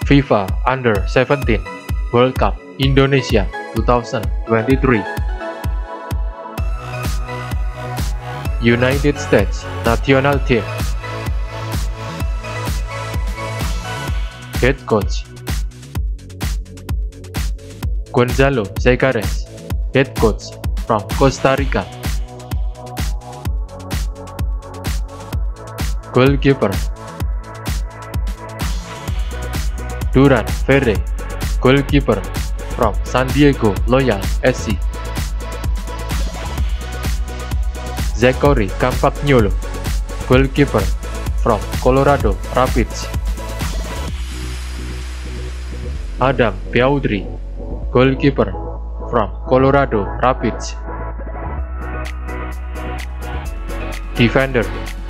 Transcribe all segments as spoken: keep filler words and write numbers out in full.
FIFA Under seventeen World Cup Indonesia twenty twenty-three. United States National Team. Head Coach Gonzalo Segares, Head Coach from Costa Rica. Goalkeeper Duran Ferre, Goalkeeper from San Diego Loyal S C. Zachary Campagnolo, Goalkeeper from Colorado Rapids. Adam Beaudry, Goalkeeper from Colorado Rapids. Defender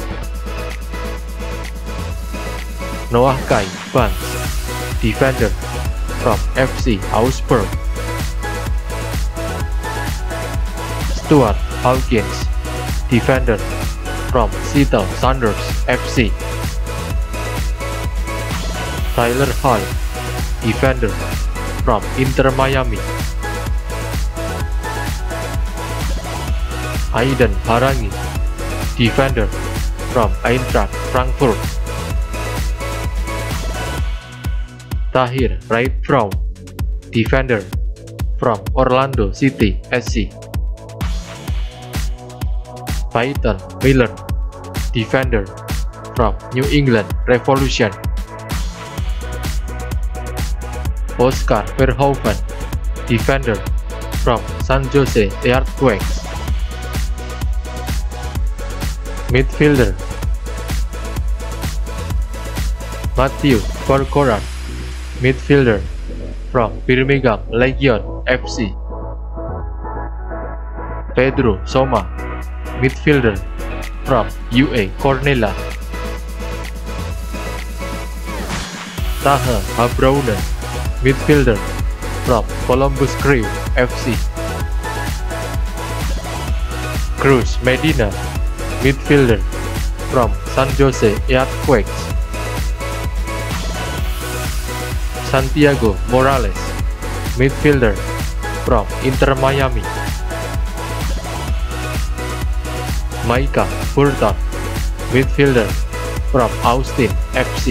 Noah Kai Banks, Defender from F C Augsburg. Stuart Hawkins, Defender from Seattle Sounders F C. Tyler Hall, Defender from Inter Miami. Aidan Harangi, Defender from Eintracht Frankfurt. Tahir Wright Brown, Defender from Orlando City S C. Peyton Miller, Defender from New England Revolution. Oscar Verhoeven, Defender from San Jose Earthquakes. Midfielder Matthew Corcoran, Midfielder from Birmingham Legion F C. Pedro Soma, Midfielder from U A Cornella. Taha Habraunen, Midfielder from Columbus Crew F C. Cruz Medina, Midfielder from San Jose Earthquakes. Santiago Morales, Midfielder from Inter Miami. Micah Burton, Midfielder from Austin F C.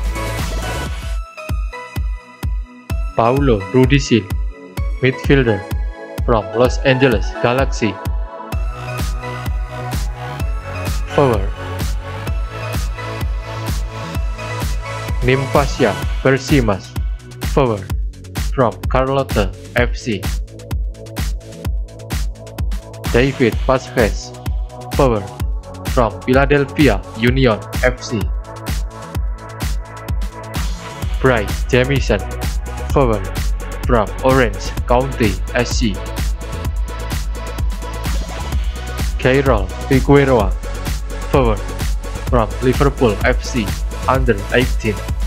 Paulo Rudicin, Midfielder from Los Angeles Galaxy. Forward Nimpasia Persimas, Forward from Carlotta F C. David Vasquez, Forward from Philadelphia Union F C. Bryce Jamison, Forward from Orange County S C. Keirol Figueroa, Forward from Liverpool F C Under eighteen.